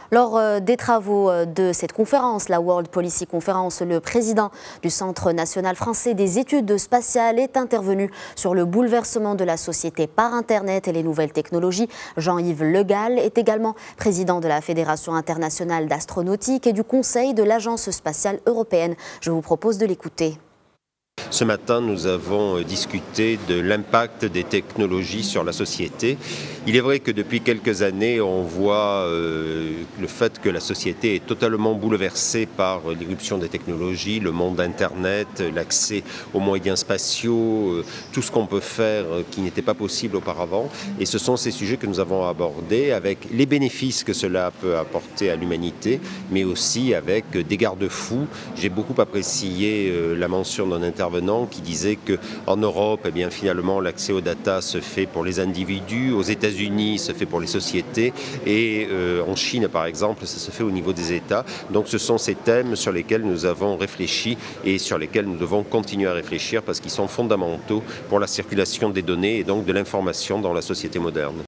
Lors des travaux de cette conférence, la World Policy Conference, le président du Centre national français des études spatiales est intervenu sur le bouleversement de la société par Internet et les nouvelles technologies. Jean-Yves Le Gall est également président de la Fédération internationale d'astronautique et du Conseil de l'Agence spatiale européenne. Je vous propose de l'écouter. Ce matin, nous avons discuté de l'impact des technologies sur la société. Il est vrai que depuis quelques années, on voit le fait que la société est totalement bouleversée par l'irruption des technologies, le monde d'Internet, l'accès aux moyens spatiaux, tout ce qu'on peut faire qui n'était pas possible auparavant. Et ce sont ces sujets que nous avons abordés avec les bénéfices que cela peut apporter à l'humanité, mais aussi avec des garde-fous. J'ai beaucoup apprécié la mention d'un intervenant qui disait qu'en Europe, eh bien, finalement, l'accès aux data se fait pour les individus, aux États-Unis, se fait pour les sociétés, et en Chine, par exemple, ça se fait au niveau des États. Donc ce sont ces thèmes sur lesquels nous avons réfléchi et sur lesquels nous devons continuer à réfléchir parce qu'ils sont fondamentaux pour la circulation des données et donc de l'information dans la société moderne.